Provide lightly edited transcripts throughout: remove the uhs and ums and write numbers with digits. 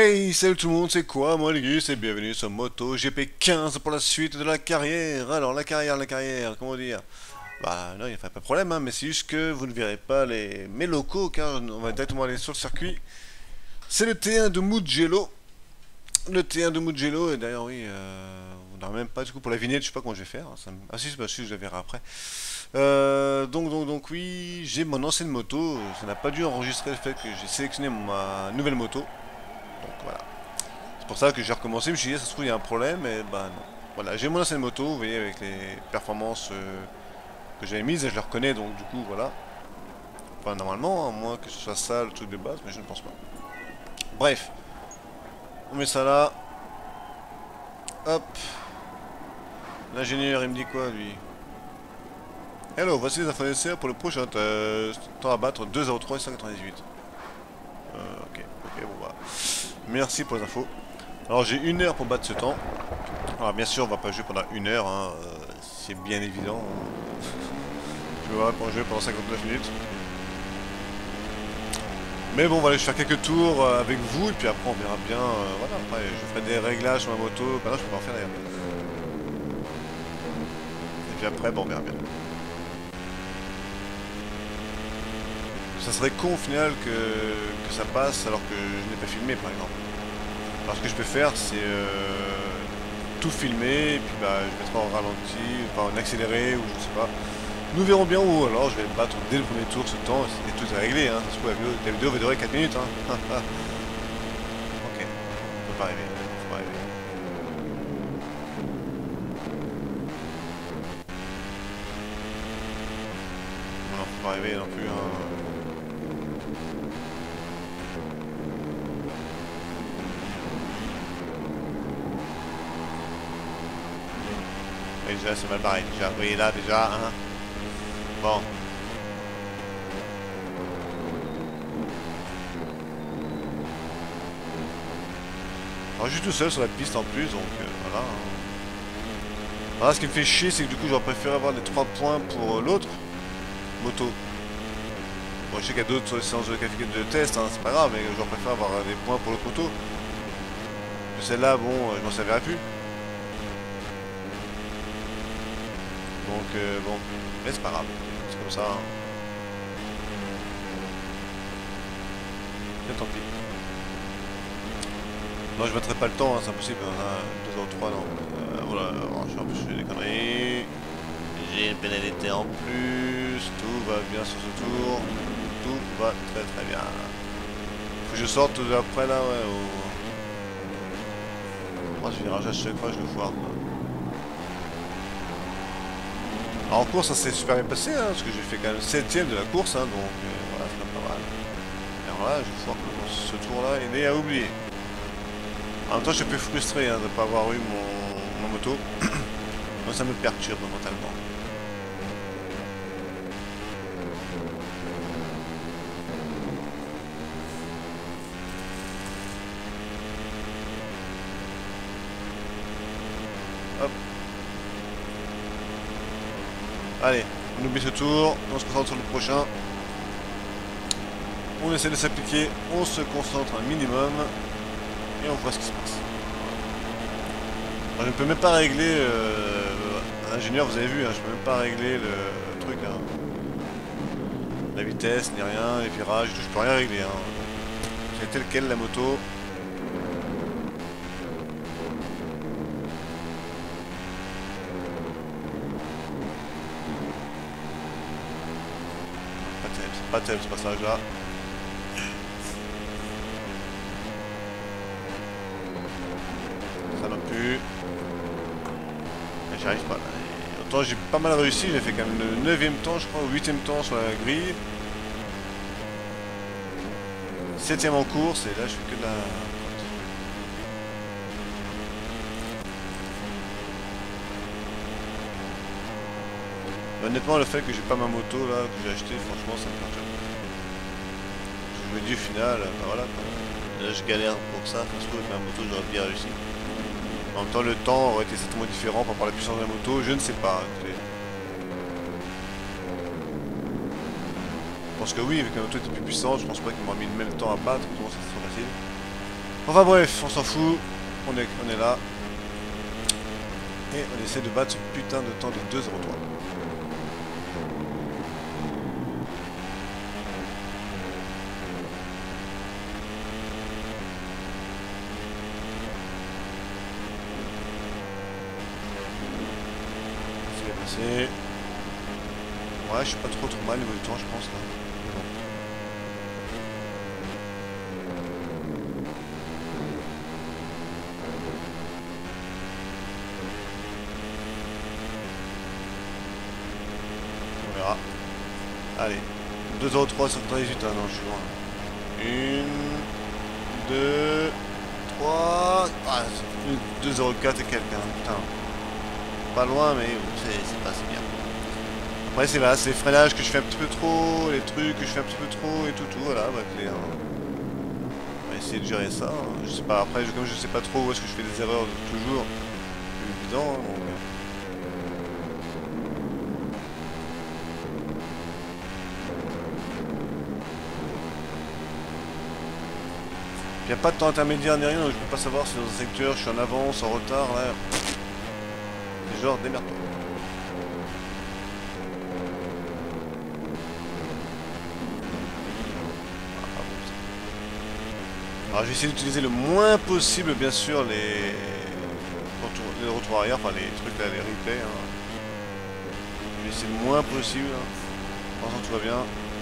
Hey, salut tout le monde, c'est quoi? Moi les Gus et bienvenue sur Moto GP15 pour la suite de la carrière. Alors la carrière, comment dire? Bah non, il n'y a pas de problème, hein, mais c'est juste que vous ne verrez pas mes locaux car on va directement aller sur le circuit. C'est le T1 de Mugello. Le T1 de Mugello, et d'ailleurs oui, on n'a même pas du coup pour la vignette, je sais pas comment je vais faire. Hein, ah si, bah, si, je la verrai après. Donc oui, j'ai mon ancienne moto, ça n'a pas dû enregistrer le fait que j'ai sélectionné ma nouvelle moto. Donc voilà. C'est pour ça que j'ai recommencé, je me suis dit, ça se trouve, il y a un problème, et bah non. Voilà, j'ai mon ancienne moto, vous voyez, avec les performances que j'avais mises, et je les reconnais, donc du coup, voilà. Enfin, normalement, à moins que ce soit ça le truc de base, mais je ne pense pas. Bref, on met ça là. Hop. L'ingénieur, il me dit quoi, lui? Hello, voici les infos nécessaires pour le prochain test. Temps à battre 2,03 et 198. Ok, bon bah. Merci pour les infos. Alors j'ai 1 heure pour battre ce temps. Alors bien sûr on va pas jouer pendant 1 heure, hein, c'est bien évident. Je vais pas jouer pendant 59 minutes. Mais bon voilà, je vais faire quelques tours avec vous et puis après on verra bien. Voilà, après je ferai des réglages sur ma moto. Bah non, je peux pas en faire d'ailleurs. Et puis après bon, on verra bien. Ça serait con au final que ça passe alors que je n'ai pas filmé par exemple. Alors ce que je peux faire c'est tout filmer et puis bah je mettrai en ralenti, enfin en accéléré ou je sais pas. Nous verrons bien où, alors je vais me battre dès le premier tour ce temps, et tout est réglé, hein. Ça se trouve la vidéo va durer 4 minutes, hein. Ok, on peut pas arriver, faut pas arriver. Non, faut pas arriver non plus, hein. Et déjà c'est mal barré, déjà, vous voyez là déjà, hein. Bon. Alors je suis tout seul sur la piste en plus, donc voilà. Alors ce qui me fait chier, c'est que du coup j'aurais préféré avoir les 3 points pour l'autre moto. Bon, je sais qu'il y a d'autres séances de test, hein, c'est pas grave, mais j'aurais préféré avoir des points pour l'autre moto. Celle-là, bon, je m'en servirai plus. Donc bon, mais c'est pas grave, c'est comme ça. Hein. Et tant pis. Non, je mettrai pas le temps, hein, c'est impossible, on a 2h03, non. Voilà, je suis en plus, je fais des conneries. J'ai une pénalité en plus, tout va bien sur ce tour. Tout va très très bien. Faut que je sorte après là, ouais. Oh, ce virage à chaque fois, je le foire. Alors, en course, ça s'est super bien passé, hein, parce que j'ai fait quand même 7ème de la course, hein, donc voilà, c'est pas mal. Et alors là, je foire ce tour-là, il est à oublier. En même temps, je suis un peu frustré hein, de ne pas avoir eu mon moto. Moi, ça me perturbe mentalement. Hop. Allez, on oublie ce tour, on se concentre sur le prochain. On essaie de s'appliquer, on se concentre un minimum et on voit ce qui se passe. Alors, je ne peux même pas régler, ingénieur, vous avez vu, hein, je peux même pas régler le truc, hein. La vitesse, ni rien, les virages, je peux rien régler. Hein. C'est tel quel la moto. Pas terrible ce passage là. Ça non plus. Mais j'y arrive pas. Autant j'ai pas mal réussi, j'ai fait quand même le 9ème temps je crois, ou 8ème temps sur la grille. 7ème en course et là je fais que de la... Honnêtement le fait que j'ai pas ma moto là, que j'ai acheté, franchement ça me perturbe. Je me dis au final, bah voilà quoi. Là je galère pour ça, parce que avec ma moto j'aurais bien réussi. En même temps le temps aurait été certainement différent par rapport à la puissance de la moto, je ne sais pas. Écoutez. Je pense que oui, vu que la moto était plus puissante, je pense pas qu'il m'aurait mis le même temps à battre, donc c'est trop facile. Enfin bref, on s'en fout. On est là. Et on essaie de battre ce putain de temps de 2,03. C'est bien passé. Ouais, je suis pas trop mal niveau du temps, je pense là. On verra. Allez. 2,03 sur 38, hein, non, je suis loin. 1, 2, 3. Ah, 2,04 et quelques, hein, putain. Pas loin, mais c'est pas si bien. Après, c'est là, c'est les freinages que je fais un petit peu trop, les trucs que je fais un petit peu trop et tout, voilà, bah clair. On va essayer de gérer ça. Hein. Je sais pas, après, comme je sais pas trop où est-ce que je fais des erreurs toujours, c'est évident. Hein, donc, il n'y a pas de temps intermédiaire ni rien, donc je peux pas savoir si dans un secteur je suis en avance, en retard, là. C'est genre démerde-toi. Alors je vais essayer d'utiliser le moins possible bien sûr les retours arrière, enfin les trucs là, les replays. Hein. Je vais essayer le moins possible. Hein. Pour l'instant tout va bien.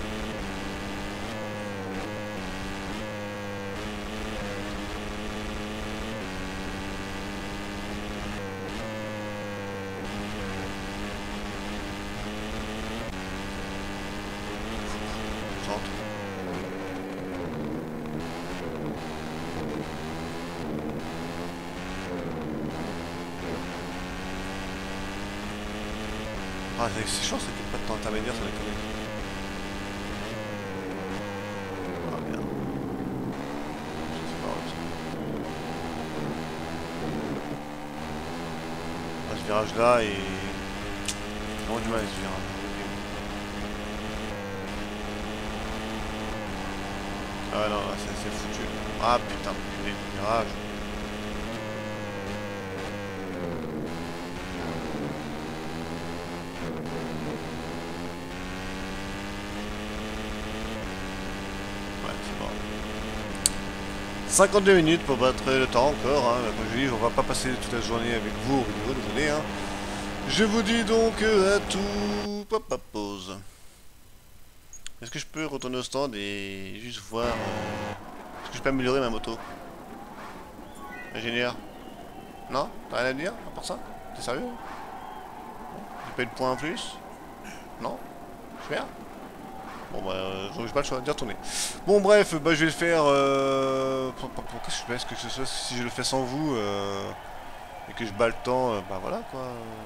Ah, c'est chiant, c'est qu'il n'y a pas de temps intermédiaire, ça déconne. Ah merde. C'est pas grave. Ah, ce virage là et. J'ai vraiment du mal avec ce virage. Ah ouais, non, là c'est foutu. Ah putain, le virage. Ouais, c'est bon. 52 minutes pour battre le temps encore, hein. Comme je dis, on va pas passer toute la journée avec vous au vidéo, désolé. Hein. Je vous dis donc à tout. Papa pause. Est-ce que je peux retourner au stand et juste voir est-ce que je peux améliorer ma moto? Ingénieur? Non? T'as rien à dire à part ça? T'es sérieux? J'ai pas eu de points en plus? Non? Super? Bon bah j'ai pas le choix de retourner. Bon bref, bah je vais le faire qu'est-ce que je fais? Est-ce que ce soit si je le fais sans vous et que je bats le temps, bah voilà quoi.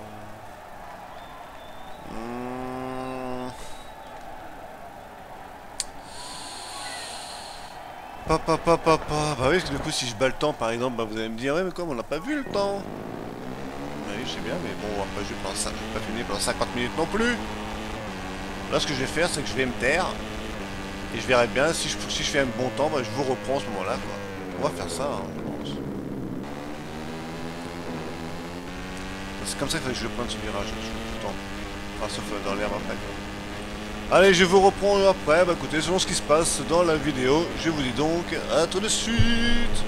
Papa. Bah oui, parce que du coup si je bats le temps par exemple, bah vous allez me dire ouais mais comme on n'a pas vu le temps. Bah oui je sais bien mais bon on va pas jouer pendant ça, je vais pas filmer pendant 50 minutes non plus. Là ce que je vais faire c'est que je vais me taire. Et je verrai bien si je fais un bon temps, bah, je vous reprends à ce moment là quoi. On va faire ça hein, je pense. C'est comme ça qu'il fallait que je le prenne ce virage, je tout le temps. Enfin sauf dans l'herbe après quoi. Allez, je vous reprends après. Bah écoutez, selon ce qui se passe dans la vidéo, je vous dis donc à tout de suite.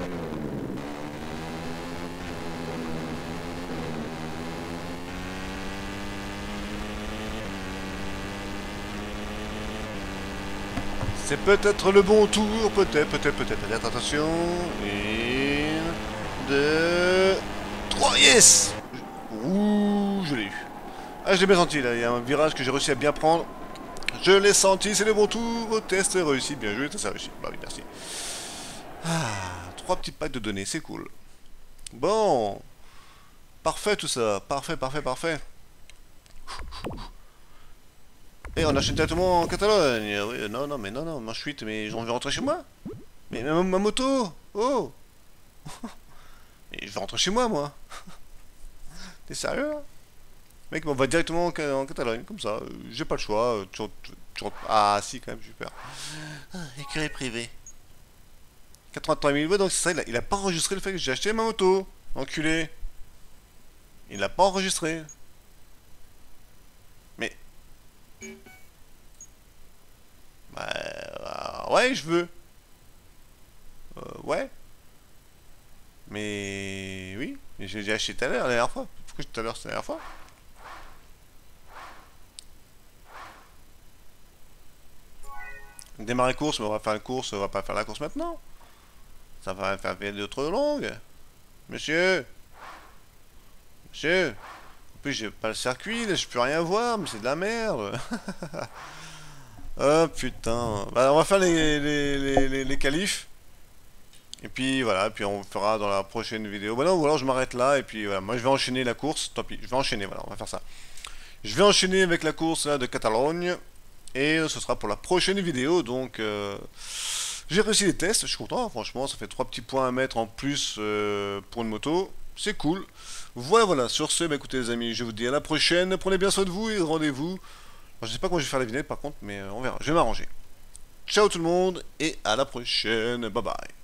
C'est peut-être le bon tour, peut-être. Attention. 1, 2, 3, yes! Ouh, je l'ai eu. Ah, je l'ai bien senti là, il y a un virage que j'ai réussi à bien prendre. Je l'ai senti, c'est le bon tour. Test réussi, bien joué, ça réussi. Bah oui, merci. Ah, 3 petits packs de données, c'est cool. Bon. Parfait tout ça, parfait. Et on achète directement en Catalogne. Oui, non, moi je suis, mais je vais rentrer chez moi. Mais ma moto. Oh. Et je vais rentrer chez moi. T'es sérieux là? Mec, on va directement en Catalogne, comme ça. J'ai pas le choix. Ah, si, quand même, super. Ah, écurie privée. 83 000 donc c'est ça, il a pas enregistré le fait que j'ai acheté ma moto. Enculé. Il l'a pas enregistré. Mais. Bah. Ouais, je veux. Ouais. Mais. Oui. Mais j'ai déjà acheté tout à l'heure, la dernière fois. Pourquoi tout à l'heure, c'est la dernière fois? Démarrer course, mais on va faire la course, on va pas faire la course maintenant. Ça va faire une vidéo trop longue. Monsieur. En plus, j'ai pas le circuit, là, je peux rien voir, mais c'est de la merde. Oh putain. Bah, on va faire les qualifs. Et puis voilà, puis on fera dans la prochaine vidéo. Bah non, ou alors je m'arrête là, et puis voilà, moi je vais enchaîner la course. Tant pis, je vais enchaîner, voilà, on va faire ça. Je vais enchaîner avec la course là, de Catalogne. Et ce sera pour la prochaine vidéo, donc j'ai réussi les tests, je suis content, franchement, ça fait 3 petits points à mettre en plus pour une moto, c'est cool. Voilà, sur ce, bah, écoutez les amis, je vous dis à la prochaine, prenez bien soin de vous et rendez-vous. Je sais pas comment je vais faire la vidéo par contre, mais on verra, je vais m'arranger. Ciao tout le monde et à la prochaine, bye bye.